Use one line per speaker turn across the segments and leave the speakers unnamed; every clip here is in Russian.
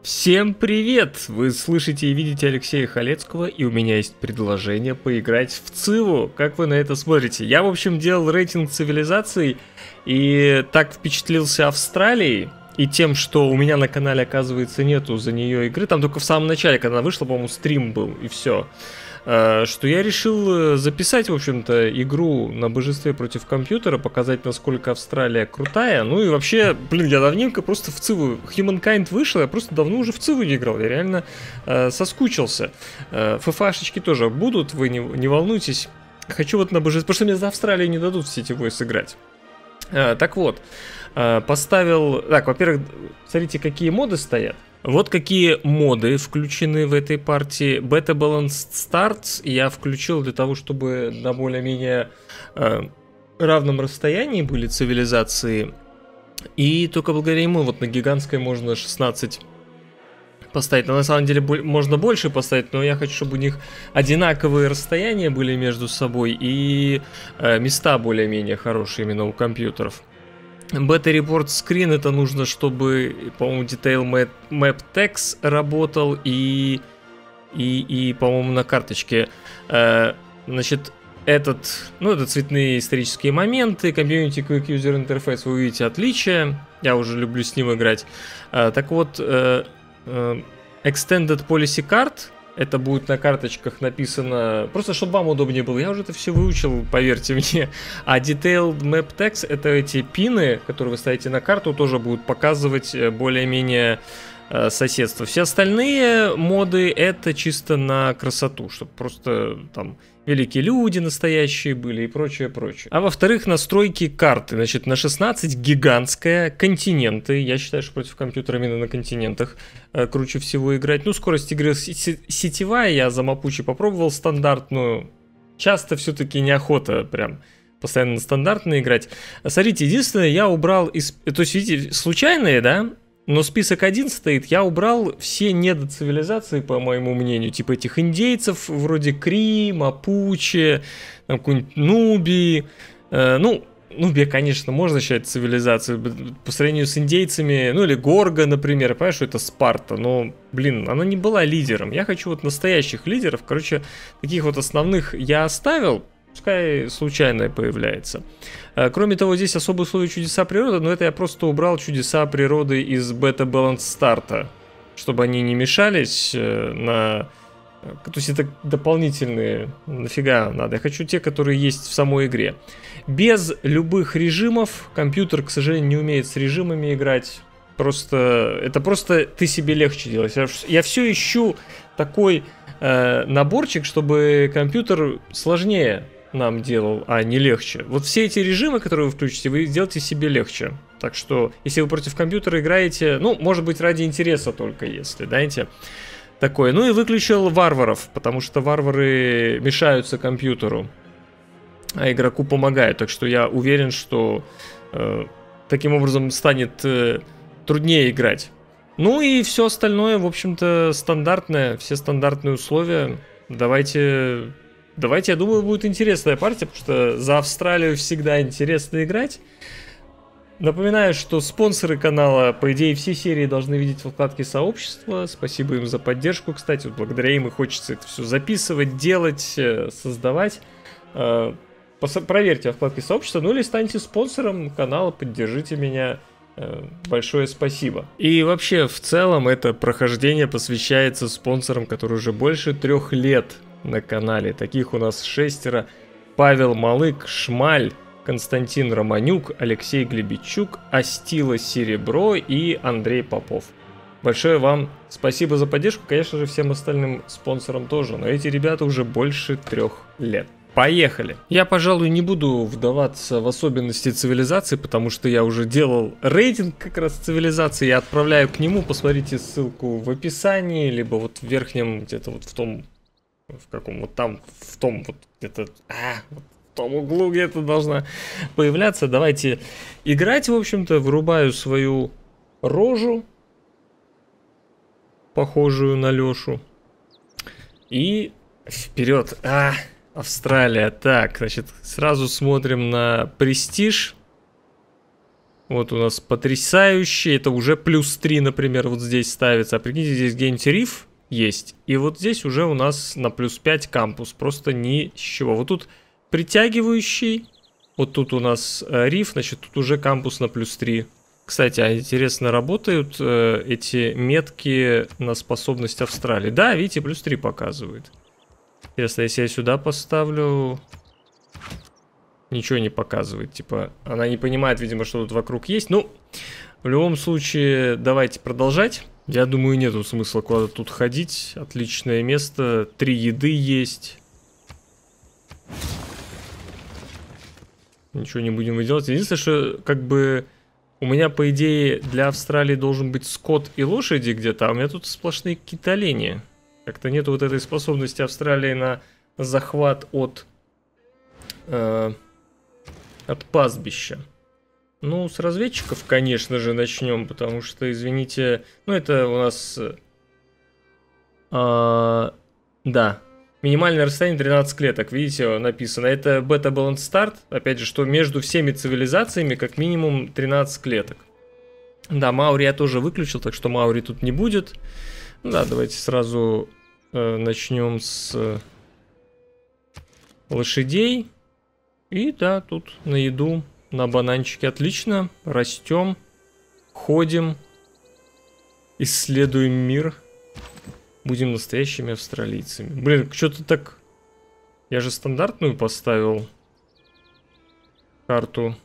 Всем привет! Вы слышите и видите Алексея Халецкого, и у меня есть предложение поиграть в Циву. Как вы на это смотрите? Я, в общем, делал рейтинг цивилизаций, и так впечатлился Австралией, и тем, что у меня на канале, оказывается, нету за нее игры. Там только в самом начале, когда она вышла, по-моему, стрим был, и все. Что я решил записать, в общем-то, игру на божестве против компьютера, показать, насколько Австралия крутая. Ну и вообще, блин, я давненько просто в Циву, Humankind вышел, я просто давно уже в Циву не играл, я реально соскучился. ФФАшечки тоже будут, вы не волнуйтесь. Хочу вот на божестве, потому что мне за Австралию не дадут в сетевой сыграть. Так вот, поставил... Так, во-первых, смотрите, какие моды стоят. Вот какие моды включены в этой партии. Beta Balanced Start я включил для того, чтобы на более-менее равном расстоянии были цивилизации. И только благодаря ему вот на гигантской можно 16 поставить. Но на самом деле можно больше поставить, но я хочу, чтобы у них одинаковые расстояния были между собой и места более-менее хорошие именно у компьютеров. Beta Report Screen это нужно, чтобы, по-моему, Detail Map Text работал и по-моему, на карточке. Значит, это цветные исторические моменты, Community Quick User Interface, вы увидите отличия. Я уже люблю с ним играть. Так вот, Extended Policy Card. Это будет на карточках написано, просто чтобы вам удобнее было. Я уже это все выучил, поверьте мне. А Detailed Map Text, это эти пины, которые вы ставите на карту, тоже будут показывать более-менее соседство. Все остальные моды это чисто на красоту, чтобы просто там великие люди настоящие были и прочее, прочее. А во-вторых, настройки карты. Значит, на 16 гигантская, континенты. Я считаю, что против компьютера именно на континентах круче всего играть. Ну, скорость игры сетевая. Я за Мапучи попробовал стандартную. Часто все-таки неохота прям постоянно стандартно играть. Смотрите, единственное, я убрал из... То есть, видите, случайные, да? Но список 1 стоит, я убрал все недоцивилизации, по моему мнению, типа этих индейцев, вроде Кри, Мапуче, там какой-нибудь Нуби. Нубия, конечно, можно считать цивилизацией по сравнению с индейцами, ну или Горго, например, понимаешь, что это Спарта, но, блин, она не была лидером. Я хочу вот настоящих лидеров, короче, таких вот основных я оставил. Пускай случайное появляется. Кроме того, здесь особые условия чудеса природы, но это я просто убрал чудеса природы из Beta Balance старта, чтобы они не мешались на... То есть это дополнительные, нафига надо. Я хочу те, которые есть в самой игре. Без любых режимов. Компьютер, к сожалению, не умеет с режимами играть. Это просто ты себе легче делаешь. Я все ищу такой наборчик, чтобы компьютер сложнее нам делал, а не легче. Вот все эти режимы, которые вы включите, вы сделаете себе легче. Так что, если вы против компьютера играете, ну, может быть, ради интереса только, если, знаете, такое. Ну и выключил варваров, потому что варвары мешаются компьютеру, а игроку помогают. Так что я уверен, что таким образом станет труднее играть. Ну и все остальное, в общем-то, стандартное, все стандартные условия. Давайте, я думаю, будет интересная партия, потому что за Австралию всегда интересно играть. Напоминаю, что спонсоры канала, по идее, все серии должны видеть в вкладке сообщества. Спасибо им за поддержку, кстати. Вот благодаря им и хочется это все записывать, делать, создавать. Проверьте во вкладке сообщества, ну или станьте спонсором канала, поддержите меня. Большое спасибо. И вообще, в целом, это прохождение посвящается спонсорам, которые уже больше 3 лет на канале. Таких у нас 6: Павел Малык, Шмаль, Константин Романюк, Алексей Глебичук, Астила Серебро и Андрей Попов. Большое вам спасибо за поддержку, конечно же, всем остальным спонсорам тоже, но эти ребята уже больше 3 лет. Поехали! Я, пожалуй, не буду вдаваться в особенности цивилизации, потому что я уже делал рейтинг как раз цивилизации. Я отправляю к нему, посмотрите ссылку в описании, либо вот в верхнем, где-то вот в том, в каком вот там, в том вот где-то, вот в том углу где-то должна появляться. Давайте играть, в общем-то, вырубаю свою рожу, похожую на Лешу, и вперед! Австралия. Так, значит, сразу смотрим на престиж. Вот у нас потрясающий. Это уже +3, например, вот здесь ставится. А прикиньте, здесь где-нибудь риф есть. И вот здесь уже у нас на +5 кампус. Просто ни с чего. Вот тут притягивающий. Вот тут у нас риф, значит, тут уже кампус на +3. Кстати, а интересно, работают эти метки на способность Австралии? Да, видите, +3 показывает. Интересно, если я сюда поставлю... Ничего не показывает, типа, она не понимает, видимо, что тут вокруг есть. Ну, в любом случае, давайте продолжать. Я думаю, нету смысла куда-то тут ходить. Отличное место, 3 еды есть. Ничего не будем делать. Единственное, что, как бы, у меня, по идее, для Австралии должен быть скот и лошади где-то, а у меня тут сплошные какие-то олени. Как-то нету вот этой способности Австралии на захват от пастбища. Ну, с разведчиков, конечно же, начнем, потому что, извините, ну, это у нас... да, минимальное расстояние 13 клеток, видите, написано. Это бета-баланс старт, опять же, что между всеми цивилизациями как минимум 13 клеток. Да, Маури я тоже выключил, так что Маури тут не будет. Ну, да, давайте сразу начнем с лошадей. И да, тут на еду, на бананчики отлично. Растем, ходим, исследуем мир. Будем настоящими австралийцами. Блин, что-то так... Я же стандартную поставил карту.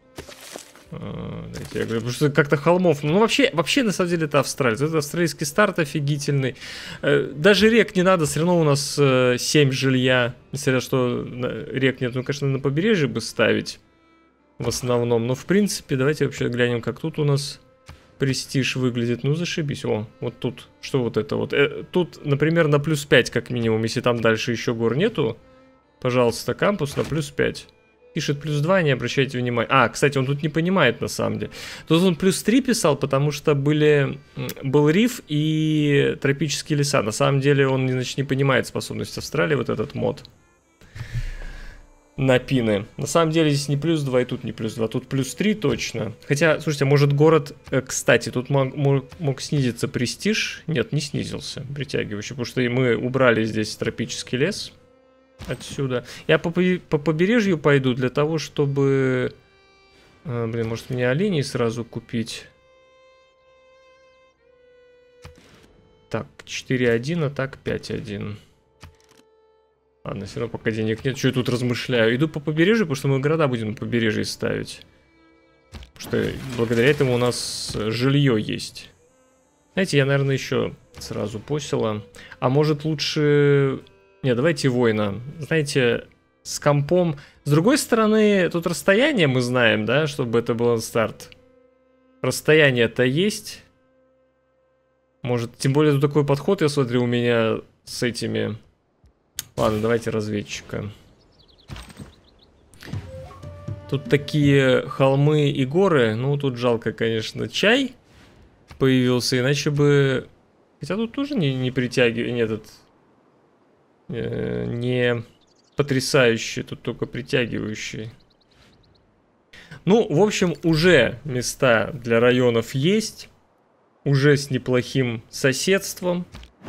Дайте я говорю, потому что как-то холмов. Ну, вообще, на самом деле, это австралец. Это австралийский старт офигительный. Даже рек не надо, все равно у нас 7 жилья. Несмотря что рек нет, ну, конечно, на побережье бы ставить в основном. Но, в принципе, давайте вообще глянем, как тут у нас престиж выглядит. Ну, зашибись. О, вот тут. Что вот это вот? Тут, например, на +5 как минимум. Если там дальше еще гор нету, пожалуйста, кампус на +5. Пишет +2, не обращайте внимания. А, кстати, он тут не понимает на самом деле. Тут он +3 писал, потому что был риф и тропические леса. На самом деле он, значит, не понимает способность Австралии, вот этот мод на пины. На самом деле здесь не +2 и тут не +2, тут +3 точно. Хотя, слушайте, может город... Кстати, тут мог снизиться престиж. Нет, не снизился, притягивающий, потому что мы убрали здесь тропический лес. Отсюда. Я по побережью пойду для того, чтобы... блин, может мне оленей сразу купить? Так, 4-1, а так 5-1. Ладно, все равно пока денег нет. Что я тут размышляю? Иду по побережью, потому что мы города будем на побережье ставить. Потому что благодаря этому у нас жилье есть. Знаете, я, наверное, еще сразу посела. А может лучше... Не, давайте воина. Знаете, с компом. С другой стороны, тут расстояние мы знаем, да, чтобы это был старт. Расстояние-то есть. Может, тем более тут такой подход, я смотрю, у меня с этими... Ладно, давайте разведчика. Тут такие холмы и горы. Ну, тут жалко, конечно, чай появился, иначе бы... Хотя тут тоже не притягивает... Нет, этот... не потрясающий, тут только притягивающий. Ну, в общем, уже места для районов есть. Уже с неплохим соседством.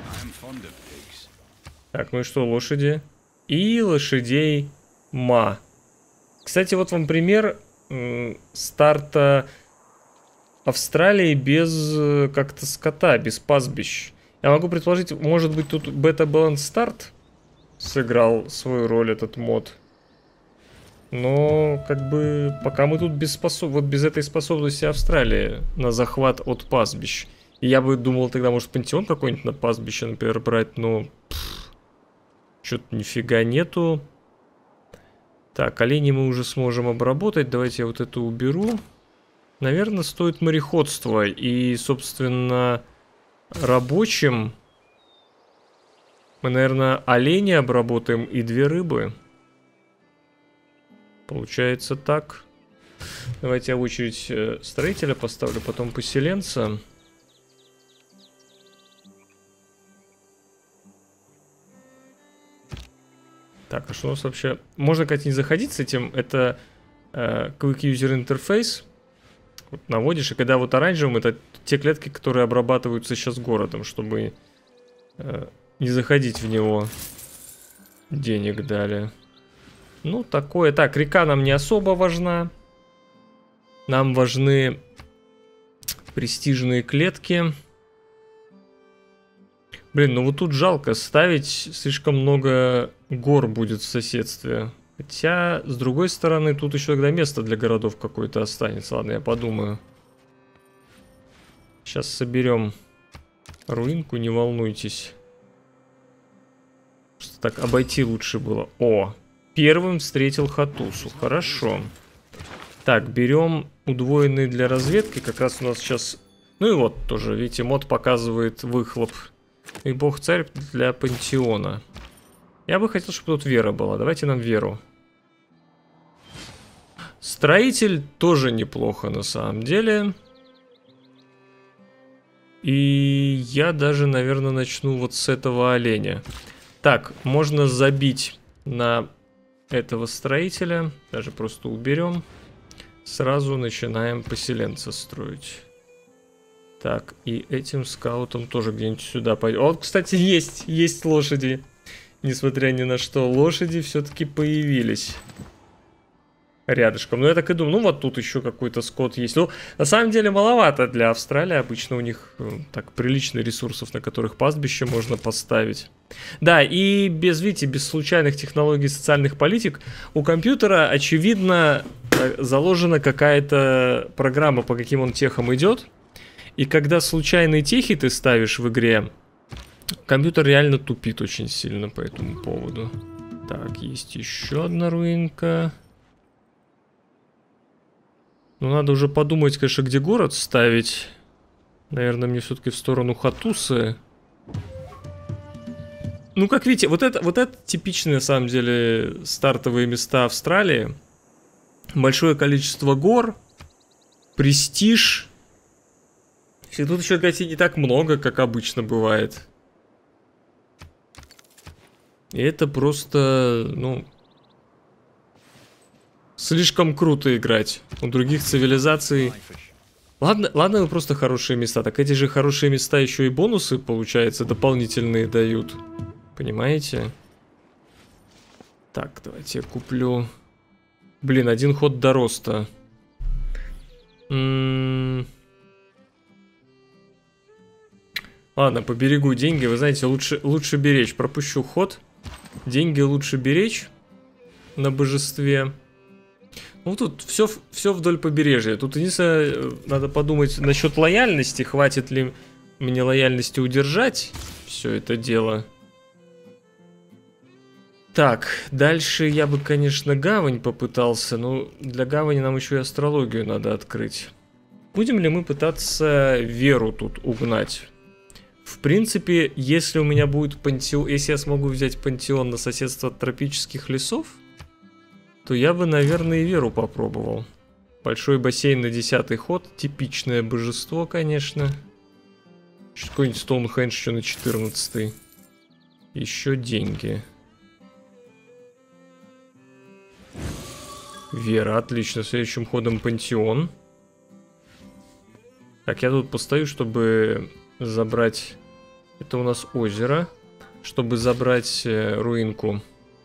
Так, ну и что, лошади? И лошадей ма. Кстати, вот вам пример старта Австралии без как-то скота, без пастбищ. Я могу предположить, может быть, тут бета-баланс старт сыграл свою роль, этот мод. Но, как бы, пока мы тут вот без этой способности Австралии на захват от пастбищ. И я бы думал тогда, может, пантеон какой-нибудь на пастбище, например, брать, но... Что-то нифига нету. Так, оленей мы уже сможем обработать. Давайте я вот это уберу. Наверное, стоит мореходство. И, собственно, рабочим... Мы, наверное, оленя обработаем и 2 рыбы. Получается так. Давайте я в очередь строителя поставлю, потом поселенца. Так, а что у нас вообще... Можно как-то не заходить с этим. Это Quick User Interface. вот наводишь. И когда вот оранжевым, это те клетки, которые обрабатываются сейчас городом, чтобы не заходить в него. Денег дали. Ну, такое. Так, река нам не особо важна. Нам важны престижные клетки. Блин, ну вот тут жалко ставить, слишком много гор будет в соседстве. Хотя, с другой стороны, тут еще тогда место для городов какое-то останется. Ладно, я подумаю. Сейчас соберем руинку, не волнуйтесь. Просто так обойти лучше было. О, первым встретил Хатусу. Хорошо. Так, берем удвоенный для разведки. Как раз у нас сейчас... Ну и вот тоже, видите, мод показывает выхлоп. И бог-царь для пантеона. Я бы хотел, чтобы тут вера была. Давайте нам веру. Строитель тоже неплохо на самом деле. И я даже, наверное, начну вот с этого оленя. Так, можно забить на этого строителя. Даже просто уберем. Сразу начинаем поселенца строить. Так, и этим скаутом тоже где-нибудь сюда пойдем. Вот, кстати, есть лошади. Несмотря ни на что, лошади все-таки появились рядышком. Ну, я так и думаю, ну, вот тут еще какой-то скот есть. Ну, на самом деле, маловато для Австралии. Обычно у них так прилично ресурсов, на которых пастбище можно поставить. Да, и видите, без случайных технологий социальных политик у компьютера, очевидно, заложена какая-то программа, по каким он техам идет. И когда случайные техи ты ставишь в игре, компьютер реально тупит очень сильно по этому поводу. Так, есть еще одна руинка. Ну, надо уже подумать, конечно, где город ставить. Наверное, мне все-таки в сторону Хатусы. Ну, как видите, вот это типичные, на самом деле, стартовые места Австралии. Большое количество гор, престиж. И тут еще, кстати, не так много, как обычно бывает. И это просто, ну, слишком круто играть. У других цивилизаций... Ладно, вы просто хорошие места. Так эти же хорошие места еще и бонусы, получается, дополнительные дают. Понимаете? Так, давайте я куплю... Блин, один ход до роста. Ладно, поберегу деньги. Вы знаете, лучше беречь. Пропущу ход. Деньги лучше беречь на божестве. Ну, тут все вдоль побережья. Тут единственное, надо подумать насчет лояльности. Хватит ли мне лояльности удержать все это дело. Так, дальше я бы, конечно, гавань попытался. Но для гавани нам еще и астрологию надо открыть. Будем ли мы пытаться веру тут угнать? В принципе, если у меня будет пантеон, если я смогу взять пантеон на соседство тропических лесов, то я бы, наверное, и веру попробовал. Большой бассейн на 10-й ход. Типичное божество, конечно. Какой-нибудь Стоунхендж еще на 14-й. Еще деньги. Вера, отлично. Следующим ходом пантеон. Так, я тут постою, чтобы забрать... Это у нас озеро. Чтобы забрать руинку.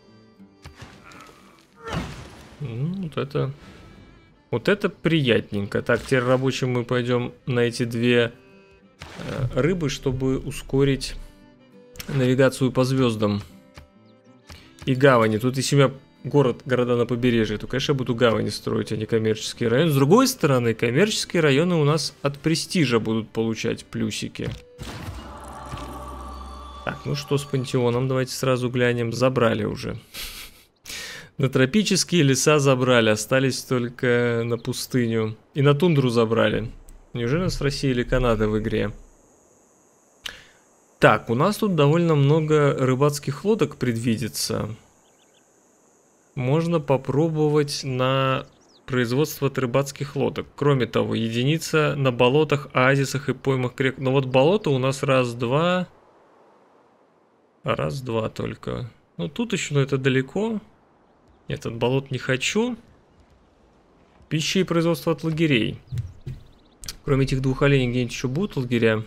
Вот это приятненько. Так, теперь рабочим мы пойдем на эти две рыбы, чтобы ускорить навигацию по звездам. И гавани. Тут если у меня города на побережье, то, конечно, я буду гавани строить, а не коммерческие районы. С другой стороны, коммерческие районы у нас от престижа будут получать плюсики. Так, ну что с пантеоном? Давайте сразу глянем. Забрали уже. На тропические леса забрали, остались только на пустыню. И на тундру забрали. Неужели у нас Россия или Канада в игре? Так, у нас тут довольно много рыбацких лодок предвидится. Можно попробовать на производство от рыбацких лодок. Кроме того, единица на болотах, оазисах и поймах рек. Но вот болото у нас раз-два. Раз-два только. Ну тут еще, но это далеко. Нет, от болот не хочу. Пища и производство от лагерей. Кроме этих двух оленей, где-нибудь еще будут лагеря?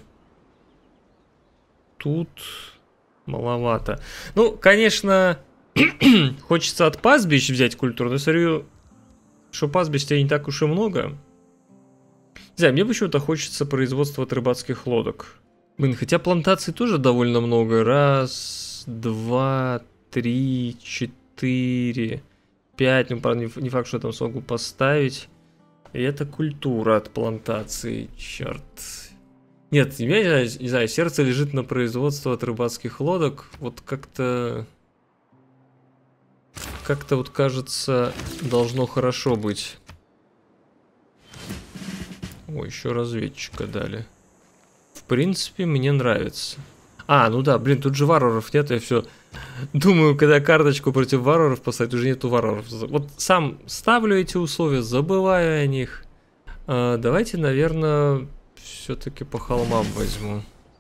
Тут маловато. Ну, конечно, хочется от пастбищ взять культуру, но смотрю, что пастбищ-то не так уж и много. Не знаю, мне почему-то хочется производства от рыбацких лодок. Блин, хотя плантаций тоже довольно много. Раз, два, три, четыре, пять. Ну, правда, не факт, что я там смогу поставить. И это культура от плантации, черт. Нет, я не знаю, сердце лежит на производство от рыбацких лодок. Вот как-то... Как-то вот кажется, должно хорошо быть. Ой, еще разведчика дали. В принципе, мне нравится. А, ну да, блин, тут же варваров нет, я все думаю, когда карточку против варваров поставить, уже нету варваров. Вот сам ставлю эти условия, забываю о них. Давайте, наверное, все-таки по холмам возьму.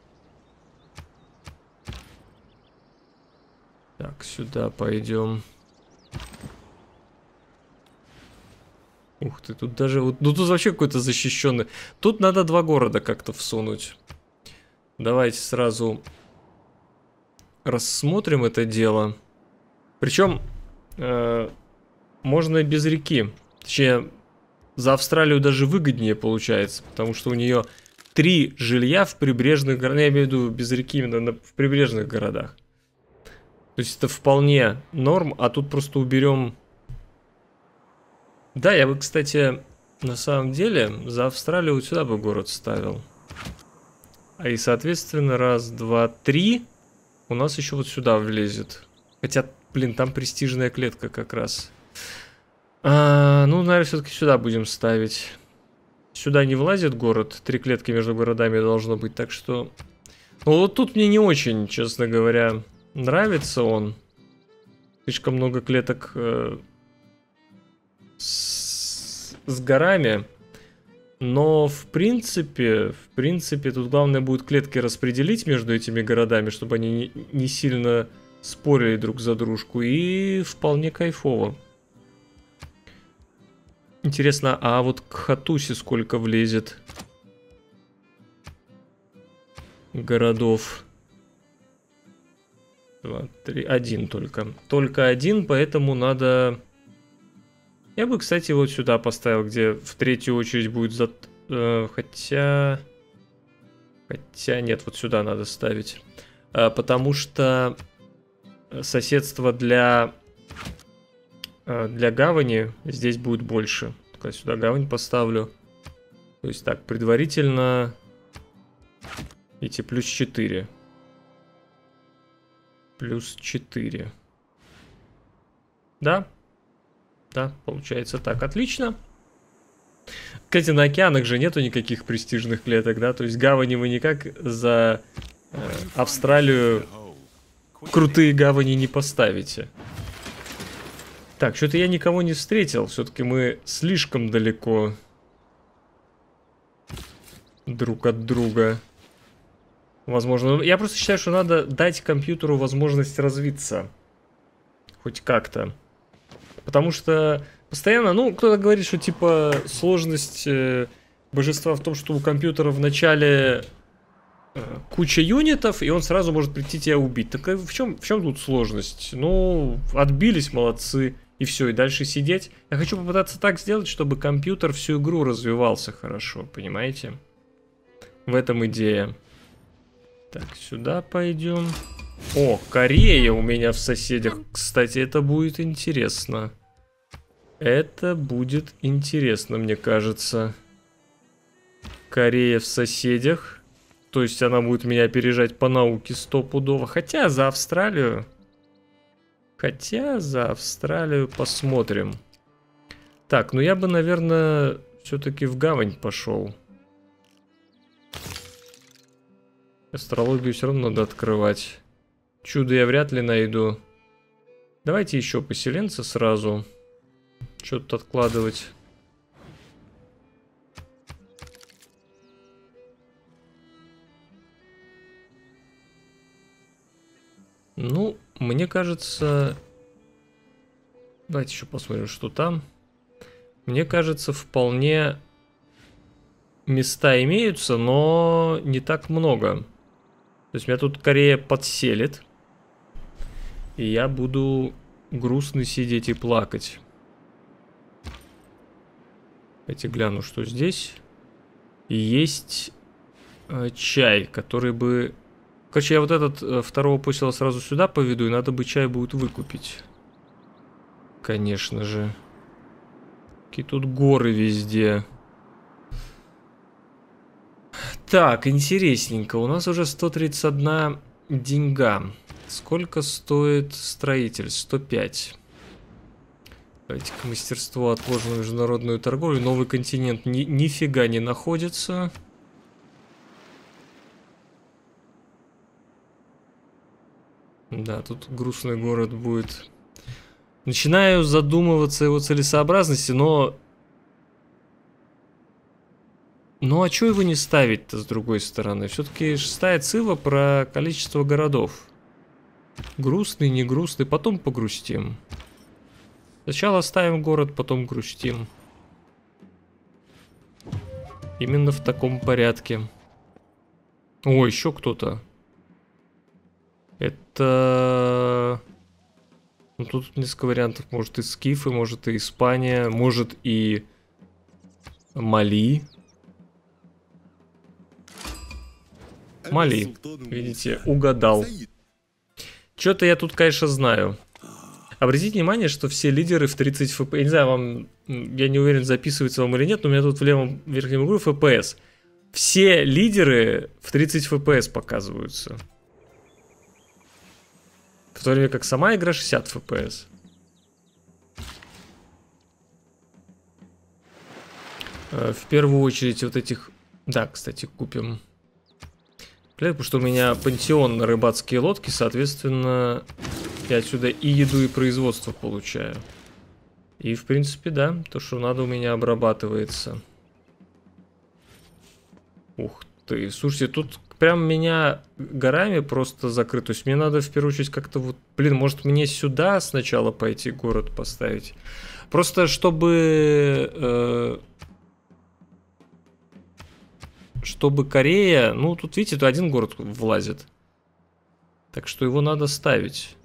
Так, сюда пойдем. Ух ты, тут даже... Ну тут вообще какой-то защищенный. Тут надо два города как-то всунуть. Давайте сразу рассмотрим это дело. Причем можно и без реки. Точнее, за Австралию даже выгоднее получается, потому что у нее 3 жилья в прибрежных городах. Я имею в виду без реки именно в прибрежных городах. То есть это вполне норм, а тут просто уберем... Да, я бы, кстати, на самом деле за Австралию вот сюда бы город ставил. А и, соответственно, раз, два, три у нас еще вот сюда влезет. Хотя, блин, там престижная клетка как раз. Ну, наверное, все-таки сюда будем ставить. Сюда не влазит город. 3 клетки между городами должно быть, так что... Ну, вот тут мне не очень, честно говоря, нравится он. Слишком много клеток с горами. Но в принципе, тут главное будет клетки распределить между этими городами, чтобы они не сильно спорили друг за дружку. И вполне кайфово. Интересно, а вот к Хатусе сколько влезет городов? 2, 3, 1 только. Только 1, поэтому надо... Я бы, кстати, вот сюда поставил, где в третью очередь будет хотя нет, вот сюда надо ставить. Потому что соседство для гавани здесь будет больше. Только сюда гавань поставлю. То есть так, предварительно эти плюс 4. Плюс 4. Да? Да, получается так. Отлично. Кстати, на океанах же нету никаких престижных клеток, да? То есть гавани вы никак за Австралию крутые гавани не поставите. Так, что-то я никого не встретил. Все-таки мы слишком далеко друг от друга. Возможно. Я просто считаю, что надо дать компьютеру возможность развиться. Хоть как-то. Потому что постоянно, ну, кто-то говорит, что типа сложность божества в том, что у компьютера в начале куча юнитов, и он сразу может прийти тебя убить. Так в чем тут сложность? Ну, отбились, молодцы, и все, и дальше сидеть. Я хочу попытаться так сделать, чтобы компьютер всю игру развивался хорошо, понимаете? В этом идея. Так, сюда пойдем. О, Корея у меня в соседях. Кстати, это будет интересно. Это будет интересно, мне кажется. Корея в соседях. То есть она будет меня опережать по науке стопудово. Хотя за Австралию... посмотрим. Так, ну я бы, наверное, все-таки в гавань пошел. Астрологию все равно надо открывать. Чудо я вряд ли найду. Давайте еще поселенца сразу. Что тут откладывать? Ну, мне кажется... Давайте еще посмотрим, что там. Мне кажется, вполне места имеются, но не так много. То есть меня тут Корея подселит. И я буду грустно сидеть и плакать. Давайте гляну, что здесь. Есть чай, который бы... Короче, я вот этот второго посела сразу сюда поведу, и надо бы чай будет выкупить. Конечно же. Какие тут горы везде. Так, интересненько. У нас уже 131 деньга. Сколько стоит строитель? 105. Давайте-ка мастерство отложено на международную торговлю. Новый континент нифига не находится. Да, тут грустный город будет. Начинаю задумываться о его целесообразности, но... Ну а чё его не ставить-то с другой стороны? Все-таки 6-я цифра про количество городов. Грустный, не грустный, потом погрустим. Сначала ставим город, потом грустим. Именно в таком порядке. О, еще кто-то. Это... Ну, тут несколько вариантов. Может и скифы, может и Испания, может и Мали. Мали, видите, угадал. Что-то я тут, конечно, знаю. Обратите внимание, что все лидеры в 30 FPS. Я не знаю, вам, я не уверен, записывается вам или нет, но у меня тут в левом верхнем углу FPS. Все лидеры в 30 FPS показываются. В то время как сама игра 60 FPS. В первую очередь вот этих... Да, кстати, купим. Потому что у меня пантеон на рыбацкие лодки, соответственно, я отсюда и еду, и производство получаю. И, в принципе, да, то, что надо, у меня обрабатывается. Ух ты, слушайте, тут прям меня горами просто закрыт. То есть мне надо, в первую очередь, как-то вот... Блин, может мне сюда сначала пойти город поставить? Просто чтобы... чтобы Корея... Ну, тут, видите, тут один город влазит. Так что его надо ставить.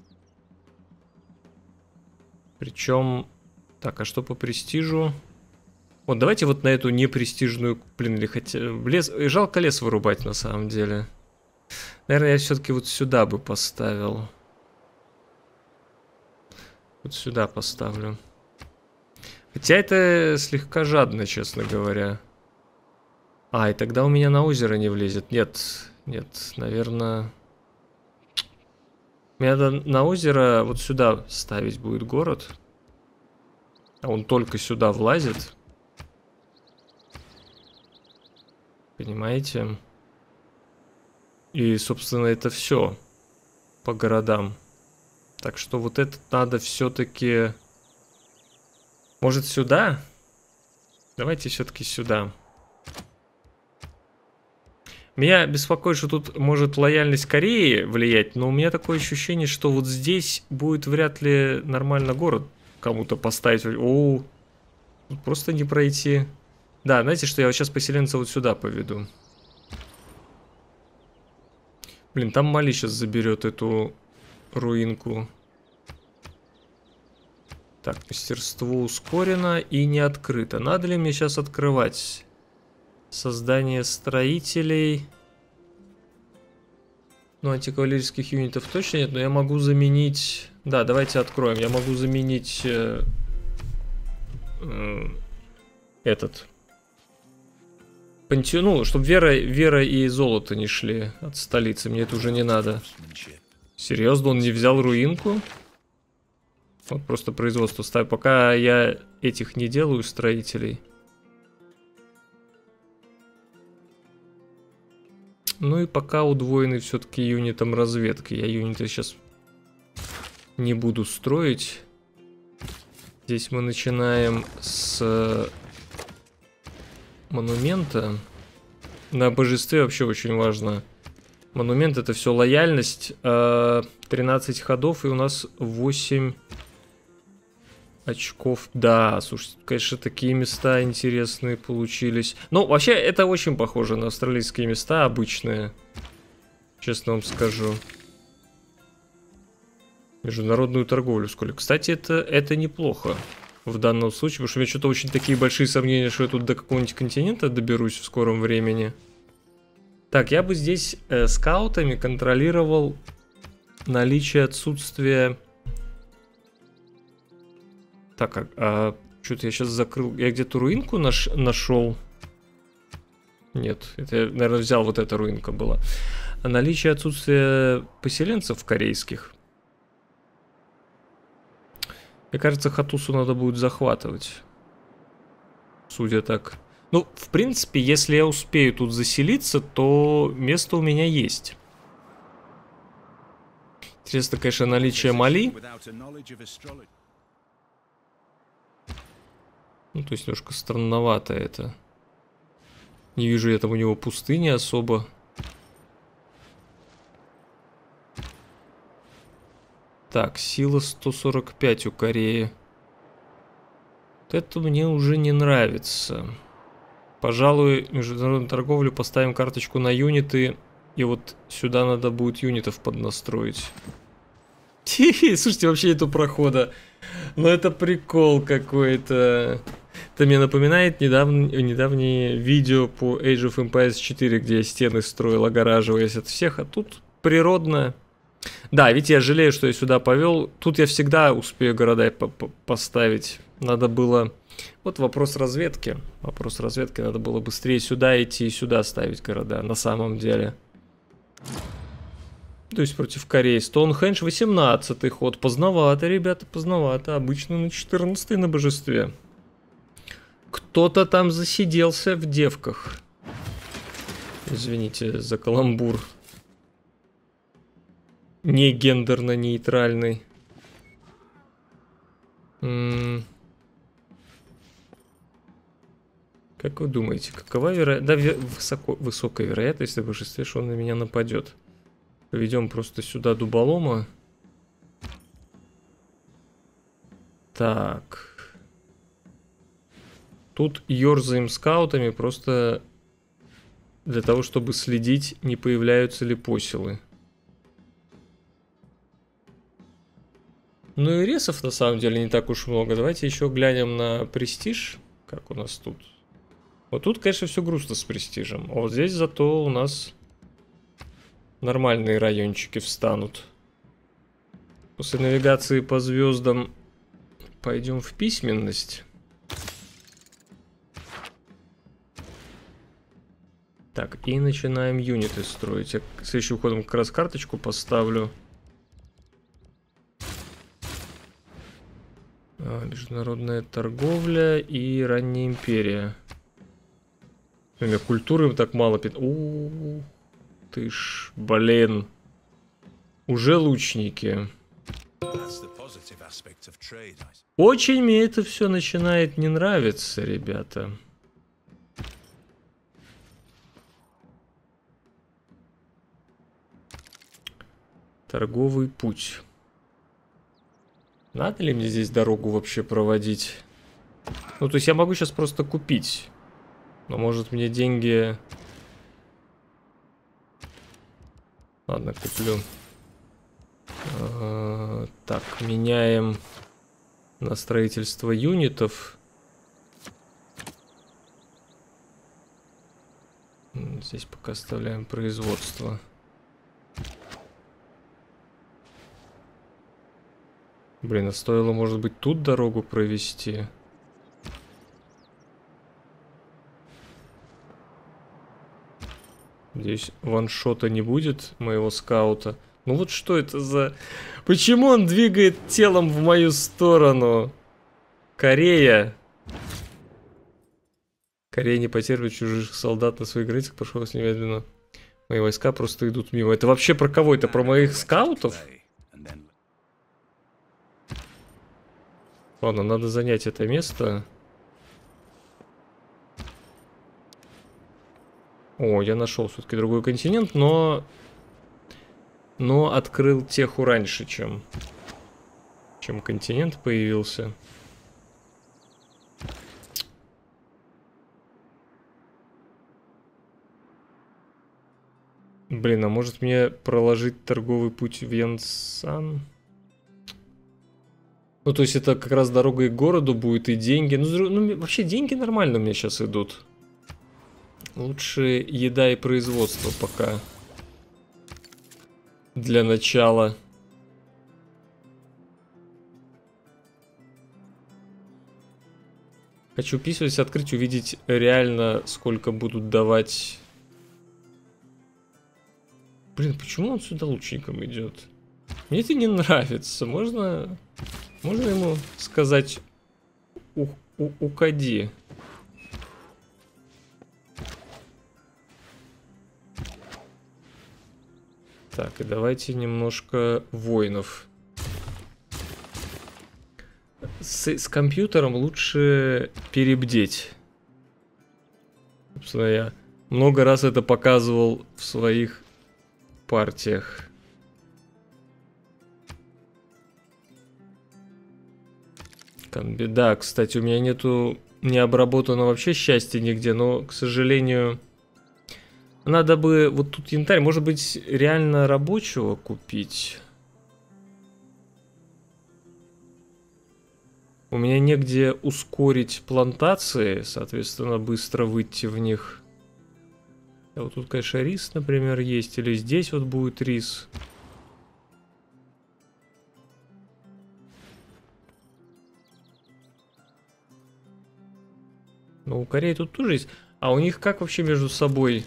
Причем... Так, а что по престижу? Вот, давайте вот на эту непрестижную... Блин, или хотя... Лес... Жалко лес вырубать, на самом деле. Наверное, я все-таки вот сюда бы поставил. Вот сюда поставлю. Хотя это слегка жадно, честно говоря. А, и тогда у меня на озеро не влезет. Нет, нет, наверное... Мне надо на озеро вот сюда ставить будет город. А он только сюда влазит. Понимаете? И, собственно, это все по городам. Так что вот это надо все-таки... Может, сюда? Давайте все-таки сюда. Меня беспокоит, что тут может лояльность Кореи влиять, но у меня такое ощущение, что вот здесь будет вряд ли нормально город кому-то поставить. О, просто не пройти. Да, знаете, что я вот сейчас поселенца вот сюда поведу. Блин, там Мали сейчас заберет эту руинку. Так, мастерство ускорено и не открыто. Надо ли мне сейчас открывать? Создание строителей. Ну, антикавалерийских юнитов точно нет, но я могу заменить... Да, давайте откроем. Я могу заменить этот. Ну, чтобы вера и золото не шли от столицы. Мне это уже не надо. Серьезно, он не взял руинку? Вот просто производство ставь. Пока я этих не делаю, строителей. Ну и пока удвоенный все-таки юнитом разведки. Я юниты сейчас не буду строить. Здесь мы начинаем с монумента. На божестве вообще очень важно. Монумент — это все лояльность. 13 ходов, и у нас 8 очков. Да, слушайте, конечно, такие места интересные получились. Ну, вообще, это очень похоже на австралийские места обычные. Честно вам скажу. Международную торговлю сколько. Кстати, это неплохо в данном случае, потому что у меня что-то очень такие большие сомнения, что я тут до какого-нибудь континента доберусь в скором времени. Так, я бы здесь скаутами контролировал наличие отсутствия... Так, что-то я сейчас закрыл... Я где-то руинку нашел. Нет, это я, наверное, взял, вот эта руинка была. Наличие отсутствия поселенцев корейских. Мне кажется, Хатусу надо будет захватывать. Судя так. Ну, в принципе, если я успею тут заселиться, то место у меня есть. Интересно, конечно, наличие Мали. Ну, то есть немножко странновато это. Не вижу я там у него пустыни особо. Так, сила 145 у Кореи. Вот это мне уже не нравится. Пожалуй, международную торговлю поставим карточку на юниты. И вот сюда надо будет юнитов поднастроить. Слушайте, вообще эту прохода. Ну это прикол какой-то. Это мне напоминает недавнее видео по Age of Empires 4, где я стены строил, огораживаясь от всех. А тут природно. Да, ведь я жалею, что я сюда повел. Тут я всегда успею города поставить. Надо было... Вот вопрос разведки. Вопрос разведки. Надо было быстрее сюда идти и сюда ставить города. На самом деле. То есть против Кореи. Стоунхендж 18-й ход. Поздновато, ребята, поздновато. Обычно на 14-й на божестве. Кто-то там засиделся в девках. Извините за каламбур. Не гендерно-нейтральный. Как вы думаете, какова вероятность? Да, высокая вероятность в большинстве, что он на меня нападет. Поведем просто сюда дуболома. Так. Тут ерзаем скаутами просто для того, чтобы следить, не появляются ли посилы. Ну и ресов на самом деле не так уж много. Давайте еще глянем на престиж. Как у нас тут? Вот тут, конечно, все грустно с престижем. А вот здесь зато у нас нормальные райончики встанут. После навигации по звездам пойдем в письменность. Так, и начинаем юниты строить. Я следующим ходом как раз карточку поставлю. Международная торговля и ранняя империя. У меня культуры так мало. Ты ж, блин. Уже лучники. Очень мне это все начинает не нравиться, ребята. Торговый путь. Надо ли мне здесь дорогу вообще проводить? Ну, то есть я могу сейчас просто купить. Но может мне деньги... Ладно, куплю. Так, меняем на строительство юнитов. Здесь пока оставляем производство. Блин, а стоило, может быть, тут дорогу провести? Здесь ваншота не будет моего скаута. Ну вот что это за... Почему он двигает телом в мою сторону? Корея. Корея не потерпит чужих солдат на своих границах. Пошел с немедленно. Мои войска просто идут мимо. Это вообще про кого? Это про моих скаутов? Ладно, надо занять это место. О, я нашел все-таки другой континент, но открыл теху раньше, чем континент появился. Блин, а может мне проложить торговый путь в Янсан? Ну, то есть это как раз дорога и к городу будет, и деньги. Ну, вообще деньги нормально у меня сейчас идут. Лучше еда и производство пока. Для начала. Хочу писать, открыть, увидеть реально, сколько будут давать. Блин, почему он сюда лучником идет? Мне это не нравится. Можно ему сказать уходи. Так, и давайте немножко воинов. С компьютером лучше перебдеть. Собственно, я много раз это показывал в своих партиях. Да, кстати, у меня нету не обработано вообще счастья нигде, но, к сожалению, надо бы вот тут янтарь, может быть, реально рабочего купить. У меня негде ускорить плантации, соответственно, быстро выйти в них. А вот тут, конечно, рис, например, есть, или здесь вот будет рис. Ну, у Кореи тут тоже есть. А у них как вообще между собой?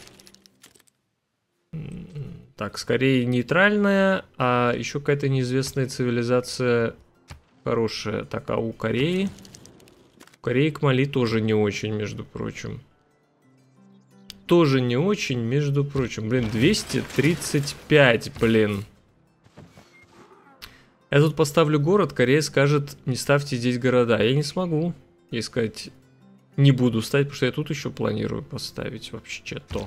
Так, скорее нейтральная, а еще какая-то неизвестная цивилизация хорошая. Так, а у Кореи? У Кореи к Мали тоже не очень, между прочим. Тоже не очень, между прочим. Блин, 235, блин. Я тут поставлю город, Корея скажет, не ставьте здесь города. Я не смогу, ей сказать, не буду ставить, потому что я тут еще планирую поставить вообще-то.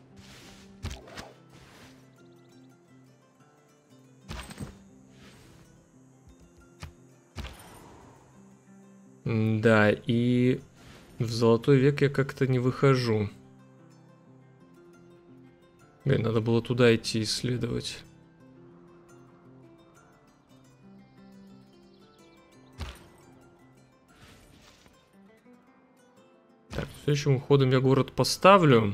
Да, и в золотой век я как-то не выхожу. Блин, надо было туда идти исследовать. Так, следующим ходом я город поставлю.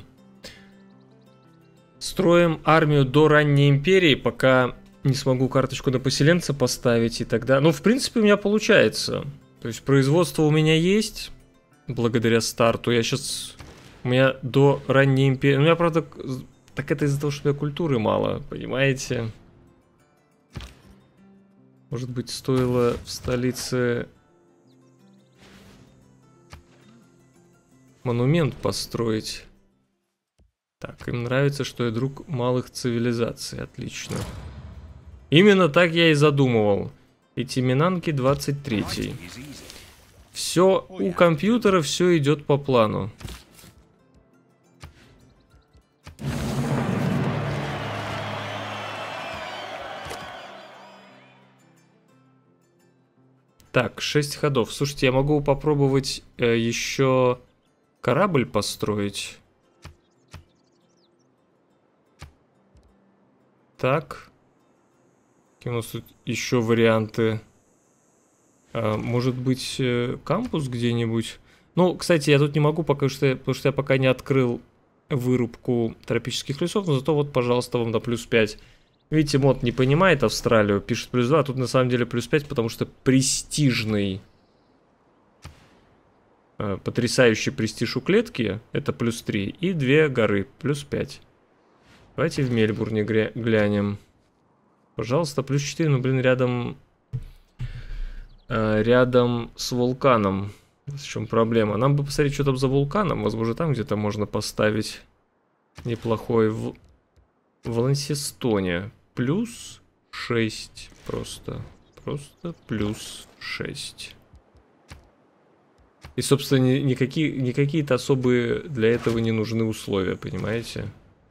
Строим армию до ранней империи, пока не смогу карточку на поселенца поставить, и тогда... Ну, в принципе, у меня получается. То есть производство у меня есть, благодаря старту. Я сейчас... У меня до ранней империи... У меня, правда... Так это из-за того, что у меня культуры мало, понимаете? Может быть, стоило в столице... монумент построить. Так, им нравится, что я друг малых цивилизаций. Отлично. Именно так я и задумывал. Эти Минанки 23. Все у компьютера, все идет по плану. Так, 6 ходов. Слушайте, я могу попробовать еще корабль построить. Так. Какие у нас тут еще варианты? Может быть, кампус где-нибудь? Ну, кстати, я тут не могу, потому что я пока не открыл вырубку тропических лесов, но зато вот, пожалуйста, вам на +5. Видите, мод не понимает Австралию, пишет +2, а тут на самом деле +5, потому что престижный. Потрясающий престиж у клетки, это +3, и 2 горы, +5. Давайте в Мельбурне глянем. Пожалуйста, +4, ну, блин, рядом с вулканом. В чем проблема? Нам бы посмотреть, что там за вулканом. Возможно, там где-то можно поставить неплохой в Лансистоне. +6 просто. Просто +6. И, собственно, не какие-то особые для этого не нужны условия, понимаете?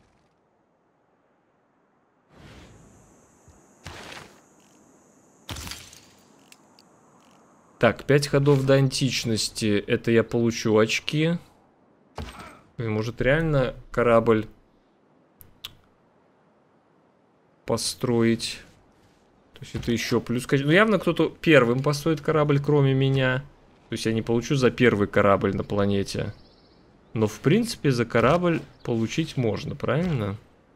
Так, 5 ходов до античности. Это я получу очки. Может, реально корабль построить. То есть это еще плюс. Ну, явно кто-то первым построит корабль, кроме меня. То есть я не получу за первый корабль на планете. Но, в принципе, за корабль получить можно, правильно?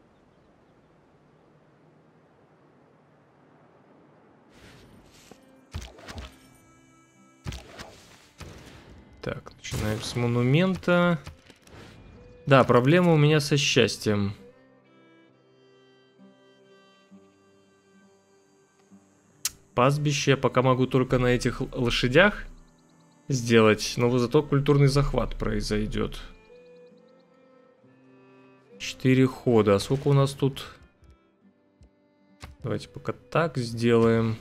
Так, начинаем с монумента. Да, проблема у меня со счастьем. Пастбище я пока могу только на этих лошадях сделать, но зато культурный захват произойдет. 4 хода. А сколько у нас тут? Давайте пока так сделаем.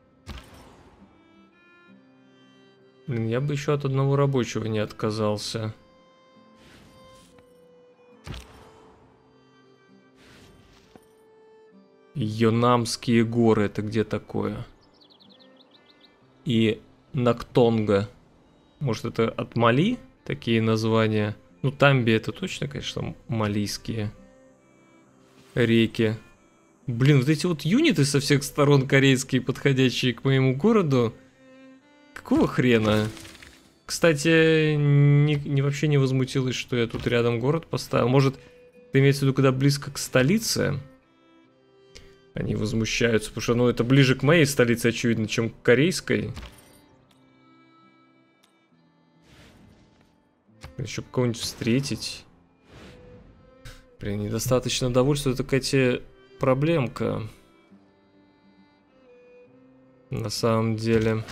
Блин, я бы еще от одного рабочего не отказался. Йонамские горы, это где такое? И Нактонга. Может, это от Мали такие названия? Ну, Тамби это точно, конечно, малийские реки. Блин, вот эти вот юниты со всех сторон корейские, подходящие к моему городу. Какого хрена? Кстати, вообще не возмутилась, что я тут рядом город поставил. Может, это имеется в виду, когда близко к столице? Они возмущаются, потому что, ну, это ближе к моей столице, очевидно, чем к корейской. Еще кого-нибудь встретить. Блин, недостаточно довольства, это какая-то проблемка. На самом деле.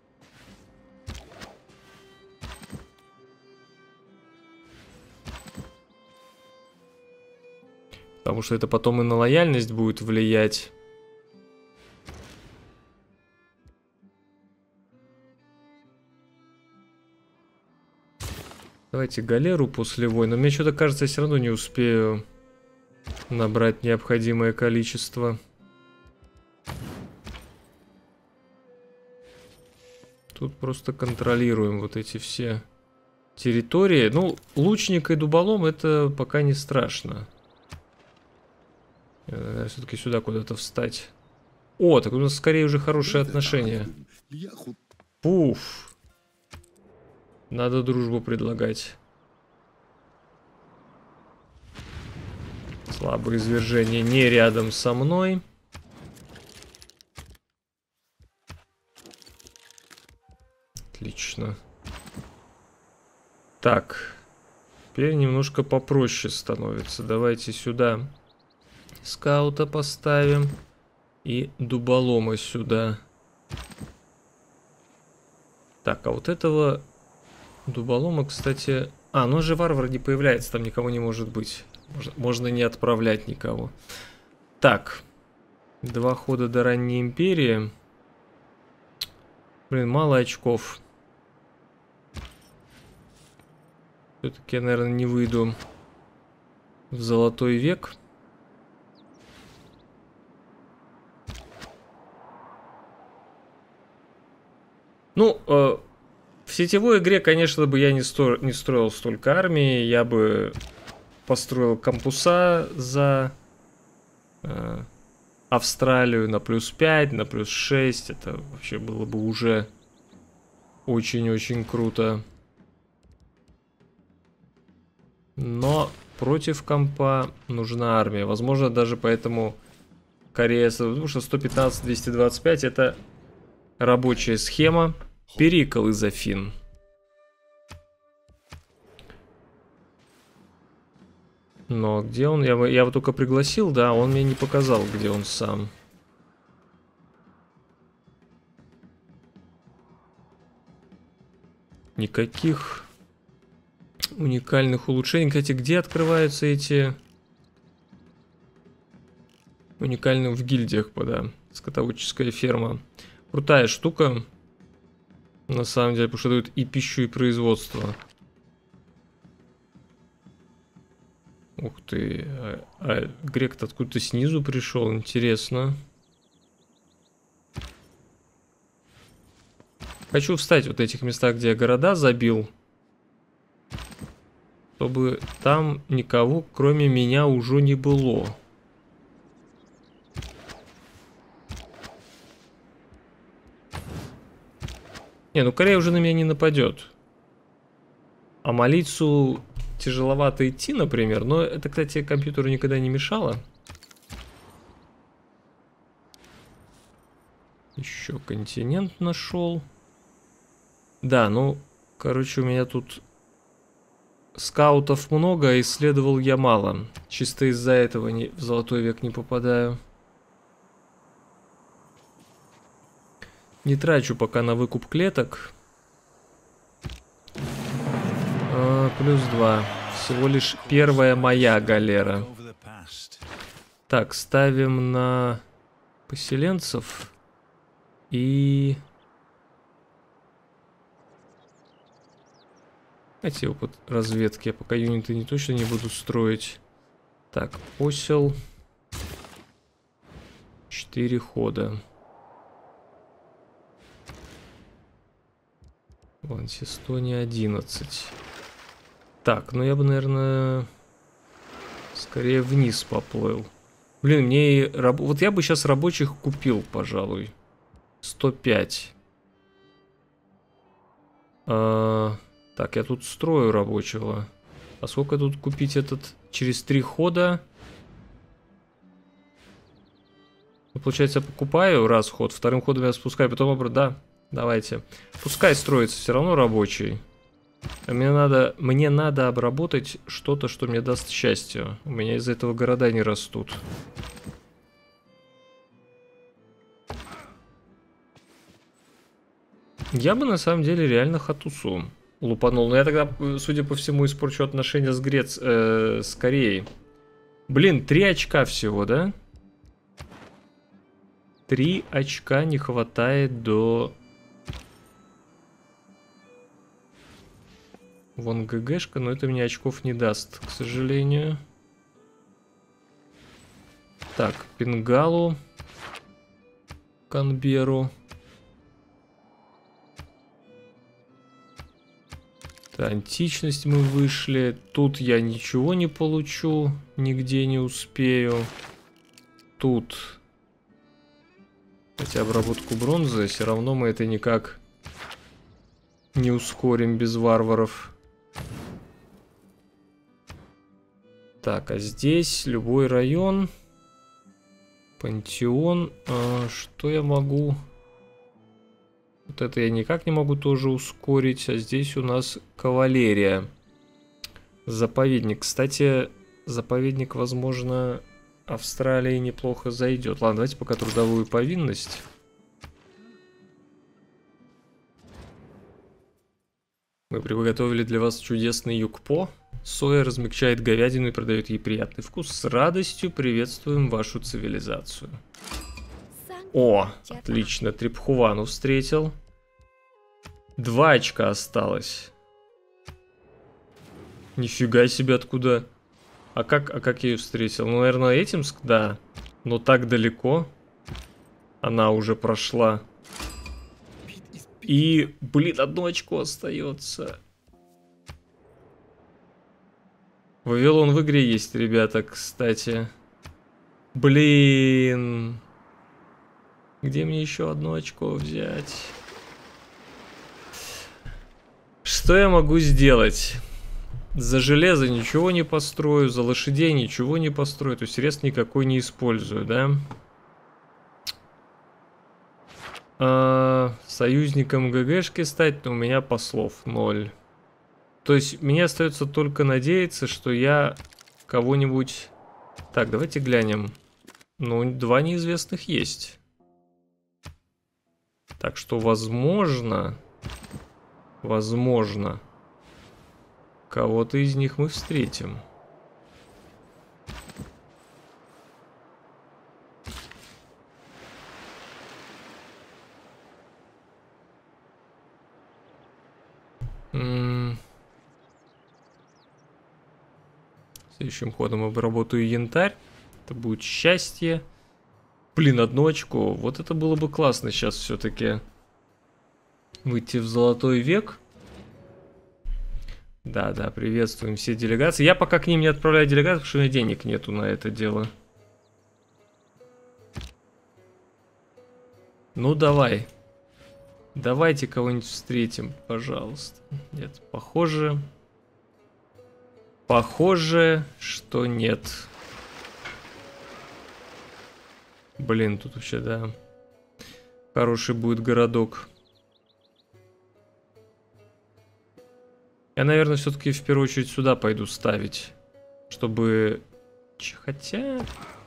Потому что это потом и на лояльность будет влиять. Давайте галеру после войны. Мне что-то кажется, я все равно не успею набрать необходимое количество. Тут просто контролируем вот эти все территории. Ну, лучник и дуболом это пока не страшно. Надо все-таки сюда куда-то встать. О, так у нас скорее уже хорошие отношения. Пуф. Надо дружбу предлагать. Слабое извержение не рядом со мной. Отлично. Так. Теперь немножко попроще становится. Давайте сюда скаута поставим. И дуболома сюда. Так, а вот этого дуболома, кстати... А, ну же варвар не появляется, там никого не может быть. Можно не отправлять никого. Так. 2 хода до ранней империи. Блин, мало очков. Все-таки я, наверное, не выйду в золотой век. Ну, в сетевой игре, конечно, бы я не строил столько армии. Я бы построил кампуса за Австралию на +5, на +6. Это вообще было бы уже очень-очень круто. Но против компа нужна армия. Возможно, даже поэтому Корея... Потому что 115-225 это рабочая схема. Перикл из Афин. Но где он? Я его только пригласил, да, он мне не показал, где он сам. Никаких уникальных улучшений. Кстати, где открываются эти... Уникальные в гильдиях, да. Скотоводческая ферма. Крутая штука. На самом деле, потому что дают и пищу, и производство. Ух ты. Грек-то откуда-то снизу пришел. Интересно. Хочу встать вот в этих местах, где я города забил. Чтобы там никого, кроме меня, уже не было. Не, ну Корея уже на меня не нападет. А Малицу тяжеловато идти, например. Но это, кстати, компьютеру никогда не мешало. Еще континент нашел. Да, ну, короче, у меня тут скаутов много, а исследовал я мало. Чисто из-за этого в Золотой век не попадаю. Не трачу пока на выкуп клеток. Плюс 2. Всего лишь первая моя галера. Так, ставим на поселенцев. И... Давайте опыт разведки. Я пока юниты не точно не буду строить. Так, осел. 4 хода. Лансистония 11. Так, ну я бы, наверное, скорее вниз поплыл. Блин, мне вот я бы сейчас рабочих купил, пожалуй. 105. Так, я тут строю рабочего. А сколько тут купить этот через 3 хода? Ну, получается, я покупаю раз ход, вторым ходом я спускаю, потом обратно. Да, давайте. Пускай строится все равно рабочий. Мне надо обработать что-то, что мне даст счастье. У меня из-за этого города не растут. Я бы на самом деле реально Хатусу лупанул. Но я тогда, судя по всему, испорчу отношения с Кореей. Блин, 3 очка всего, да? 3 очка не хватает до... Вон ГГшка, но это мне очков не даст, к сожалению. Так, Пингалу. Канберу. Античность мы вышли. Тут я ничего не получу. Нигде не успею. Тут. Хотя обработку бронзы. Все равно мы это никак не ускорим без варваров. Так, а здесь любой район. Пантеон. Что я могу... Вот это я никак не могу тоже ускорить. А здесь у нас кавалерия. Заповедник. Кстати, заповедник, возможно, Австралии неплохо зайдет. Ладно, давайте пока трудовую повинность. Мы приготовили для вас чудесный юкпо. Соя размягчает говядину и придает ей приятный вкус. С радостью приветствуем вашу цивилизацию. О, отлично, Трипхувану встретил. 2 очка осталось. Нифига себе, откуда? А как я ее встретил? Ну, наверное, этим, да. Но так далеко. Она уже прошла. И, блин, 1 очко остается. Вавилон в игре есть, ребята, кстати. Блин. Где мне еще 1 очко взять? Что я могу сделать? За железо ничего не построю, за лошадей ничего не построю. То есть рез никакой не использую, да? Союзником ГГшки стать, но у меня послов 0. То есть мне остается только надеяться, что я кого-нибудь... Так, давайте глянем. Ну, 2 неизвестных есть. Так что, возможно, кого-то из них мы встретим. Следующим ходом обработаю янтарь. Это будет счастье. Блин, 1 очко. Вот это было бы классно сейчас все-таки выйти в Золотой век. Да, приветствуем все делегации. Я пока к ним не отправляю делегацию, потому что у меня денег нету на это дело. Ну, давай. Давайте кого-нибудь встретим, пожалуйста. Нет, похоже... Похоже, что нет. Блин, тут вообще, да. Хороший будет городок. Я, наверное, все-таки в первую очередь сюда пойду ставить. Чтобы... Хотя...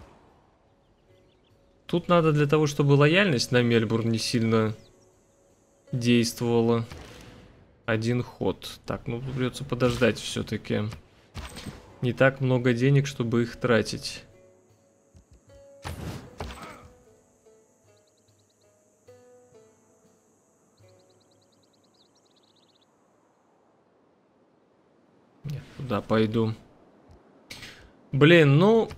Тут надо для того, чтобы лояльность на Мельбурн не сильно действовала. Один ход. Так, ну придется подождать все-таки. Не так много денег, чтобы их тратить. Нет, туда пойду. Блин, ну...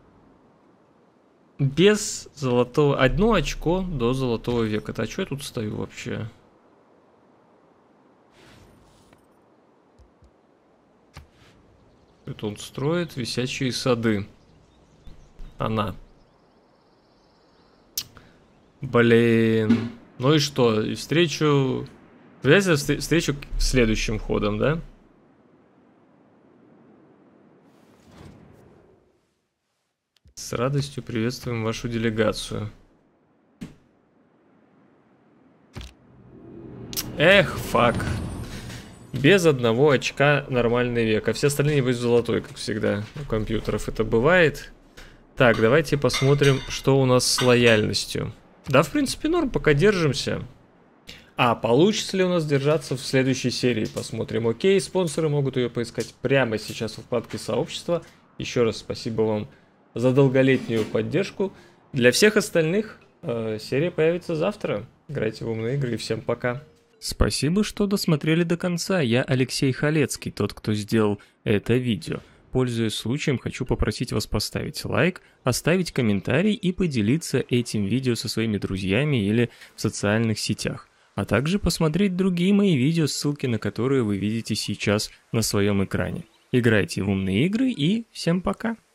Без золотого... 1 очко до золотого века. А что я тут стою вообще? Это он строит висячие сады. Она. Блин. Ну и что? И встречу... Встречу следующим ходом, да? С радостью приветствуем вашу делегацию. Эх, фак. Без 1 очка нормальный век. А все остальные, небось, золотой, как всегда. У компьютеров это бывает. Так, давайте посмотрим, что у нас с лояльностью. Да, в принципе, норм, пока держимся. А получится ли у нас держаться в следующей серии? Посмотрим. Окей, спонсоры могут ее поискать прямо сейчас в вкладке сообщества. Еще раз спасибо вам за долголетнюю поддержку. Для всех остальных серия появится завтра. Играйте в умные игры и всем пока. Спасибо, что досмотрели до конца. Я Алексей Халецкий, тот, кто сделал это видео. Пользуясь случаем, хочу попросить вас поставить лайк, оставить комментарий и поделиться этим видео со своими друзьями или в социальных сетях. А также посмотреть другие мои видео, ссылки на которые вы видите сейчас на своем экране. Играйте в умные игры и всем пока!